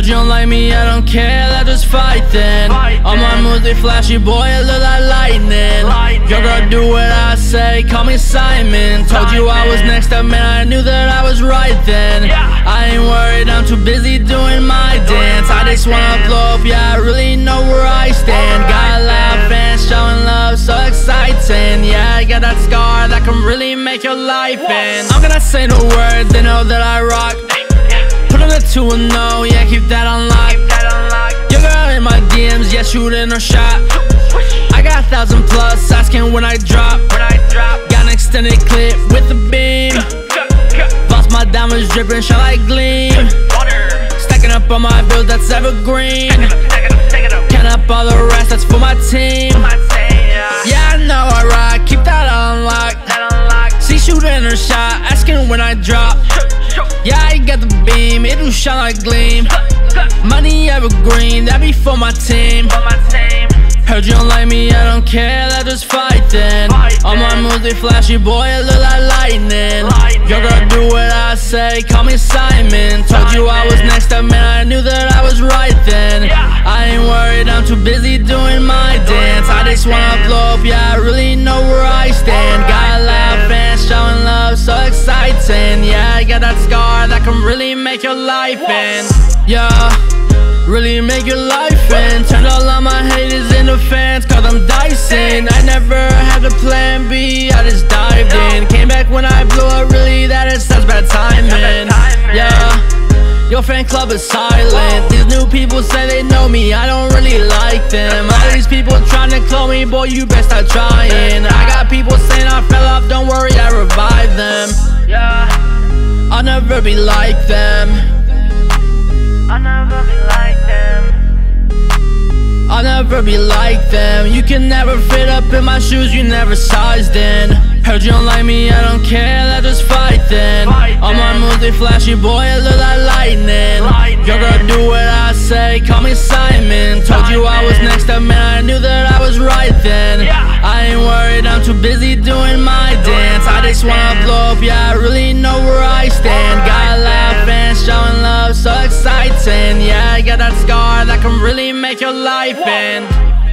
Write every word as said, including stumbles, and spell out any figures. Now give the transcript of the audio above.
you don't like me, I don't care, let's just fight then. All my moves they flashy, boy, it look like lightning. Your girl do what I say, call me Simon. Told you I was next up, man, I knew that I was right then. I ain't worried, I'm too busy doing my dance. I just wanna blow up, yeah, I really know where I stand. Got a lot of fans showing love, so exciting. Yeah, I got that scar that can really make your life end. I'm gonna say the word, they know that I rock. Put on the two and no, yeah, keep that unlocked. Your girl in my D Ms, yeah, shooting her shot. I got a thousand plus, asking when I drop. Got an extended clip with the beam. Lost my diamonds dripping, shine like gleam. Stacking up on my bills, that's evergreen. Count up all the rest, that's for my team. Yeah, I know I rock, keep that unlocked. See shooting her shot, asking when I drop. Yeah, I got the beam, it do shine like gleam. Money evergreen, that be for my team. Heard you don't like me, I don't care, let's just fight then. All my moves they flashy, boy, it look like lightning. Your girl do what I say, call me Simon. Told you I was next up, man, I knew that I was right then. I ain't worried, I'm too busy doing my dance. I just wanna blow up, yeah, I really know where I stand. Got a lot of fans showing love, so exciting. Yeah, I got that scar that can really make your life end. Yeah, really make your life end. Turned all of my haters into fans, cause I'm dicing. I never had a plan B, I just dived in. Came back when I blew up, really that is such bad timing. Yeah, your fan club is silent. These new people say they know me, I don't really like them. All these people trying to clone me, boy, you best start trying. I got people saying I fell off, don't worry, I revived them. Yeah, I'll never be like them. I'll never be like them. I'll never be like them. You can never fit up in my shoes, you never sized in. Heard you don't like me, I don't care, let's just fight then. All my moves they flashy, boy, it look like lightning. Your girl do what I say, call me Simon. Told you I was next up, man, I knew that I was right then. I ain't worried, I'm too busy doing my dance. I just wanna blow up, yeah, I really know where I stand. Got a lot of fans showing love, so exciting. Yeah, I got that scar that can really make your life end.